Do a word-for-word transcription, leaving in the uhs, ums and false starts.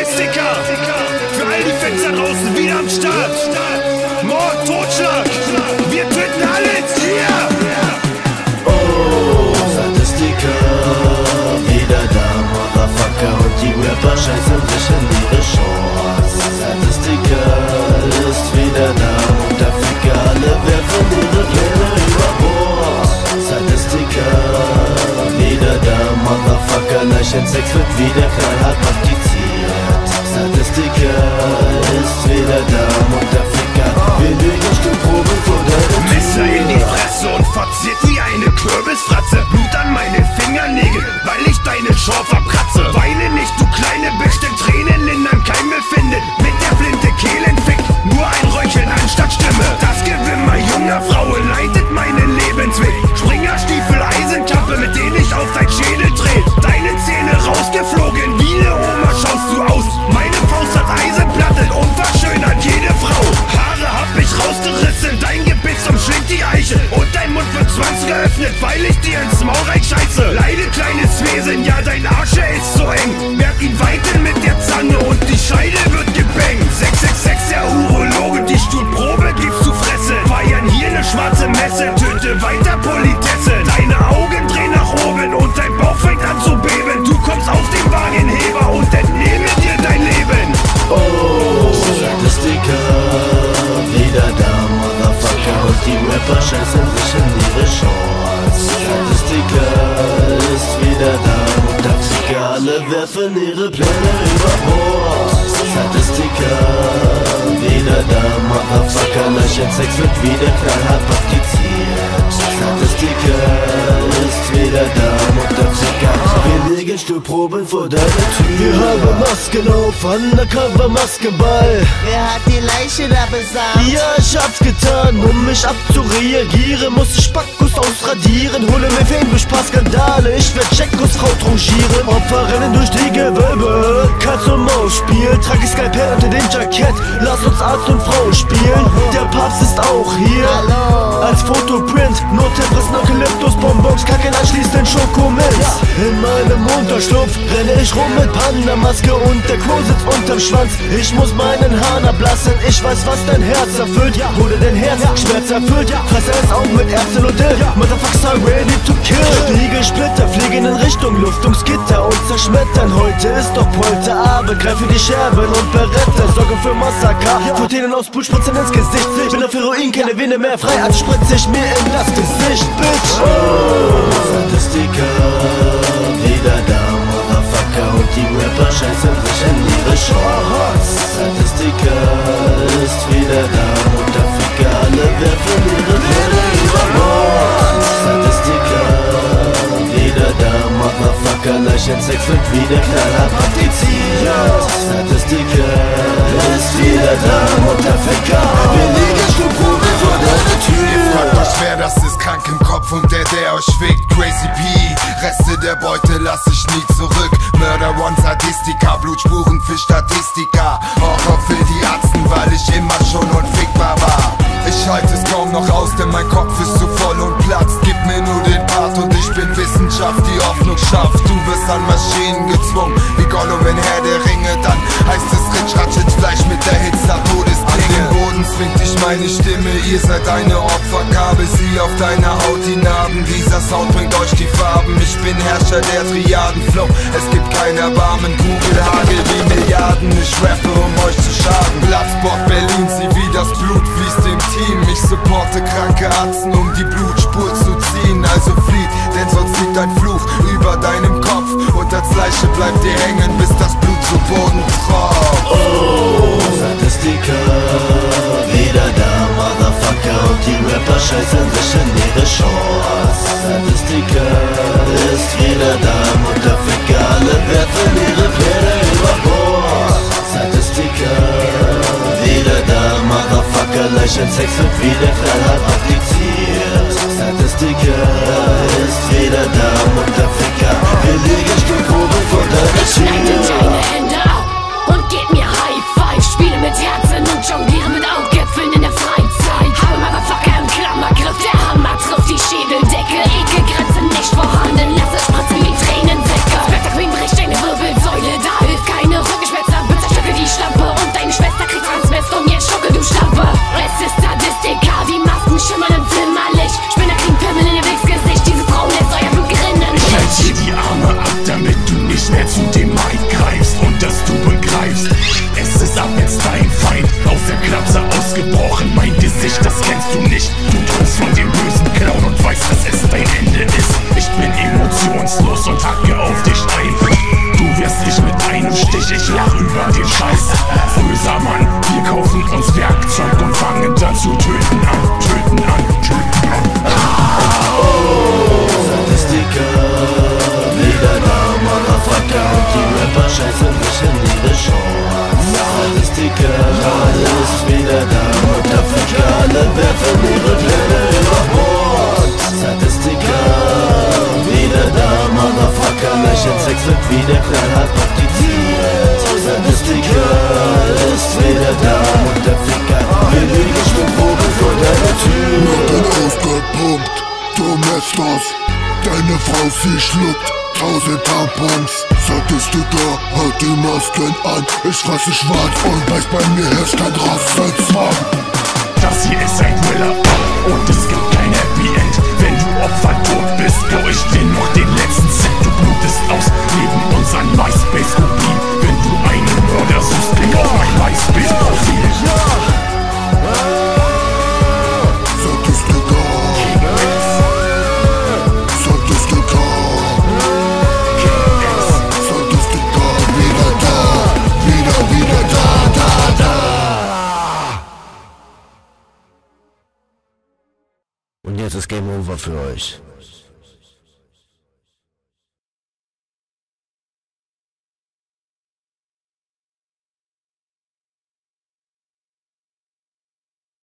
Statistiker, für all die Fans da draußen wieder am Start. Mord, Totschlag, wir töten alles hier. Oh, Statistiker, wieder da, Motherfucker. Und die Rapper scheißen sich in ihre Shorts. Statistiker ist wieder da, Mutterficker, alle werfen ihre Pläne über Bord. Statistiker, wieder da, Motherfucker. Leichensex wird wieder knallhart praktiziert. Statistiker ist wieder da, Mutterficker. Wir legen Stückproben vor deine Tür. Messer in die Fresse und verziert wie eine Kürbisfratze. Blut an meine Fingernägel, weil ich deine Schorf abkratze. Weine nicht, du kleine Bitch, denn Tränen lindern kein Befinden. Mit der Flinte Kehlen fickt, nur ein Räucheln anstatt Stimme. Das Gewimmer junger Frauen leitet meinen Lebensweg. Springerstiefel, Eisenkappe, mit denen ich auf dein Schädel dreh. Deine Zähne rausgeflogen, wie ne Oma schaust du aus. Meine Faust hat Eisenplatte und verschönert jede Frau. Haare hab ich rausgerissen, dein Gebiss umschlingt die Eiche. Und dein Mund wird zwangs geöffnet, weil ich dir ins Maul reinscheiße. Leide, kleines Wesen, ja dein Arsch, er ist so eng. Merk ihn weiten mit der Zange und die Scheide wird gebangt. sechs sechs sechs, der Urologe, die Stuhlprobe gibst du Fresse. Feiern hier ne schwarze Messe, töte weiter Politesse. Deine Augen drehen nach oben und dein Bauch fängt an zu beben. Du kommst auf den Wagenheber und entnehme dir dein Leben. Oh, Statistiker, wieder da, Motherfucker. Und die Rapper scheißen sich in ihre Shorts. Statistiker ist wieder da, Mutterficker, alle werfen ihre Pläne über Bord. Statistiker, wieder da, Motherfucker. Leichensex wird wieder knallhart praktiziert. Statistiker ist wieder da, Mutterficker. Wir legen Stückproben vor deine Tür. Wir haben Masken auf, Undercover Maskenball. Wer hat die Leiche da besamt? Ja, ich hab's getan, um mich abzureagieren. Muss ich Spackos ausradieren. Hole mir Fame durch paar Skandale. Ich werd Jekos Frau tranchieren. Opfer rennen durch die Gewölbe. Katz und Maus spiel. Trag ich Skalpell unter dem Jackett. Lass uns Arzt und Frau spielen. Der Papst ist auch hier. Hallo. Als Fotoprint. Notempress, Eukalyptus, Bonbons. Kacken anschließend Schokomilz. In meinem Unterschlupf renne ich rum mit Panda-Maske. Und der Quo sitzt unterm Schwanz. Ich muss meinen Hahn ablassen. Ich weiß, was dein Herz erfüllt. Hole dein Herz, Schmerz erfüllt. Fresse es auf mit Erbsen und Dill. Motherfuckers are ready to kill. Spiegelsplitter fliegen in Richtung Lüftungsgitter und zerschmettern. Heute ist doch Polterabend. Greife die Scherben und Beretta. Sorge für Massaker. Fontänen aus Blut spritzen ins Gesicht. Bin auf Heroin, keine Vene mehr frei. Also spritze ich mir in das Gesicht, Bitch. Oh, Statistiker, wieder da, Motherfucker. Und die Rapper scheißen sich in ihre Shorts. Statistiker ist wieder da, Mutterficker, alle werfen ihre Pläne über Bord. Statistiker, wieder da, Motherfucker. Leichensex wird wieder knallhart praktiziert. Statistiker ist wieder da, Mutterficker. Wir legen Stückproben vor deine Tür. Ihr fragt euch, wer das ist, krank im Kopf und der, der euch fickt. Crazy P, Reste der Beute lass ich nie zurück. Murder One, Statistika, Blutspuren für Statistika. Horror für die Arzten, weil ich immer schon unfickbar war. Ich halte es kaum noch aus, denn mein Kopf ist zu voll und platzt. Gib mir nur den Part und ich bin Wissenschaft, die Hoffnung schafft. Du wirst an Maschinen gezwungen, wie Gollum in Herr der Ringe. Dann heißt es Ritsch, Ratschitz, Fleisch mit der Hitze, Todesklinge. An den Boden zwingt dich meine Stimme, ihr seid eine Opfergabe. Sie auf deiner Haut, die Narben, dieser Sound bringt euch die Farben. Ich bin Herrscher der Triadenflow, es gibt kein Erbarmen. Kugelhagel wie Milliarden, ich rappe, um euch zu schaden. Bloodsport Berlin, sieh wie das Blut fließt im Team. Ich supporte kranke Arzten, um die Blutspur zu ziehen. Also flieht, denn sonst liegt ein Fluch über deinem Kopf. Und als Leiche bleibt ihr hängen, bis das Blut zu Boden tropft. Oh, Statistiker, wieder da, Motherfucker. Und die Rapper scheißen sich in ihre Shorts. Statistiker ist wieder da, Mutterficker, alle werfen ihre Pläne über Bord. Statistiker, wieder da, Motherfucker. Leichensex wird wieder knallhart praktiziert. Statistiker ist wieder da, Mutterficker. Wir legen Stückproben vor deine Schneide Tür. deine Hände ab und gib mir High Five. Spiele mit Herzen und jongliere mit Augäpfeln in der Freizeit. Habe Motherfucker im Klammergriff, der Hammer trifft die Schädeldecke. Ekelgrenze nicht vorhanden, lass es spritzen wie Tränensäcke. Spectre Queen bricht eine Wirbelsäule, da hilft keine Rückenschmerzen, bitte hacke auf dich ein. Du wirst nicht mit einem Stich, ich lach über den Scheiß. Böser Mann, wir kaufen uns Werkzeug und fangen dann zu töten an, töten an, töten an. Oh, Statistiker, wieder da, Motherfucker. Und die Rapper scheißen mich in ihre Show an. Statistiker, alles wieder da, Motherfucker. Alle werfen ihre Pläne über Bord. Statistiker, wieder da, Motherfucker. Lächeln Sex wird wieder knallhart praktiziert. Statistiker ist wieder da, Motherfucker. Wir liegen Schwungproben vor deiner Tür. Mit den ausgepumpt, du Messers. Deine Frau, sie schluckt tausend Tampons. Statistiker, halt die Masken an. Ich fresse schwarz und weiß, bei mir herrscht kein Rassenzwang. Das hier ist ein Thriller und es gibt kein Happy End. Wenn du Opfer tot bist, gau ich dir noch den letzten Cent. Du blutest aus neben uns an MySpace-Kopien. Wenn du einen Mörder suchst, klick auf mein MySpace-Profil. Statistiker, Statistiker, Statistiker, wieder da, wieder, wieder da, da, da. Und jetzt ist Game Over für euch.